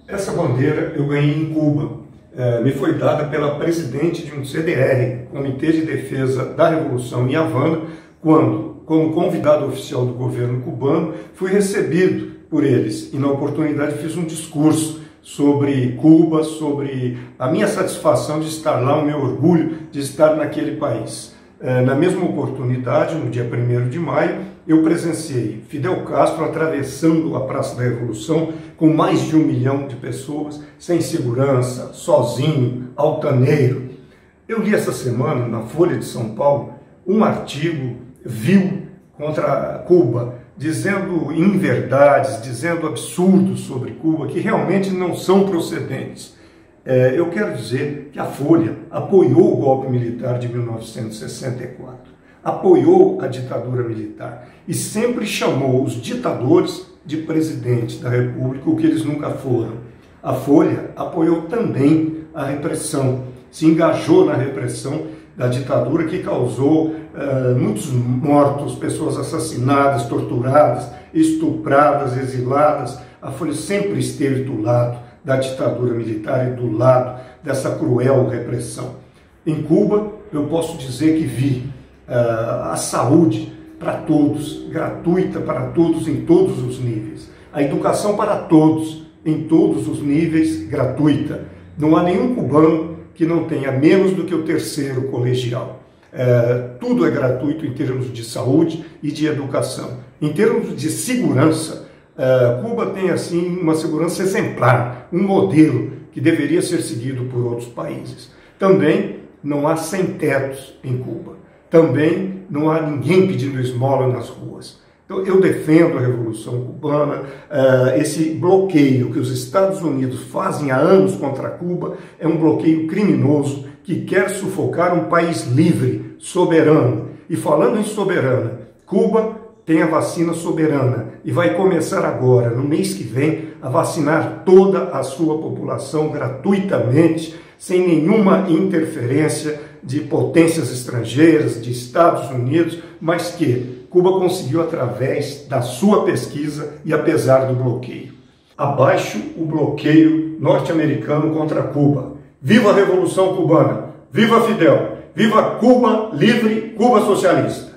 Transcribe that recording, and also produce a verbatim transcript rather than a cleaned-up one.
Essa bandeira eu ganhei em Cuba. É, me foi dada pela presidente de um C D R, Comitê de Defesa da Revolução em Havana, quando, como convidado oficial do governo cubano, fui recebido por eles e na oportunidade fiz um discurso sobre Cuba, sobre a minha satisfação de estar lá, o meu orgulho de estar naquele país. É, na mesma oportunidade, no dia primeiro de maio, eu presenciei Fidel Castro atravessando a Praça da Revolução com mais de um milhão de pessoas, sem segurança, sozinho, altaneiro. Eu li essa semana, na Folha de São Paulo, um artigo vil contra Cuba, dizendo inverdades, dizendo absurdos sobre Cuba, que realmente não são procedentes. É, eu quero dizer que a Folha apoiou o golpe militar de mil novecentos e sessenta e quatro, apoiou a ditadura militar e sempre chamou os ditadores de presidente da República, o que eles nunca foram. A Folha apoiou também a repressão, se engajou na repressão da ditadura que causou uh, muitos mortos, pessoas assassinadas, torturadas, estupradas, exiladas. A Folha sempre esteve do lado da ditadura militar e do lado dessa cruel repressão. Em Cuba, eu posso dizer que vi uh, a saúde para todos, gratuita para todos em todos os níveis. A educação para todos, em todos os níveis, gratuita. Não há nenhum cubano que não tenha menos do que o terceiro colegial. É, tudo é gratuito em termos de saúde e de educação. Em termos de segurança, é, Cuba tem assim uma segurança exemplar, um modelo que deveria ser seguido por outros países. Também não há sem-tetos em Cuba. Também não há ninguém pedindo esmola nas ruas. Então, eu defendo a Revolução Cubana. Uh, esse bloqueio que os Estados Unidos fazem há anos contra Cuba é um bloqueio criminoso que quer sufocar um país livre, soberano. E falando em soberana, Cuba tem a vacina soberana e vai começar agora, no mês que vem, a vacinar toda a sua população gratuitamente, sem nenhuma interferência de potências estrangeiras, de Estados Unidos, mas que Cuba conseguiu através da sua pesquisa e apesar do bloqueio. Abaixo o bloqueio norte-americano contra Cuba. Viva a Revolução Cubana! Viva Fidel! Viva Cuba livre, Cuba socialista!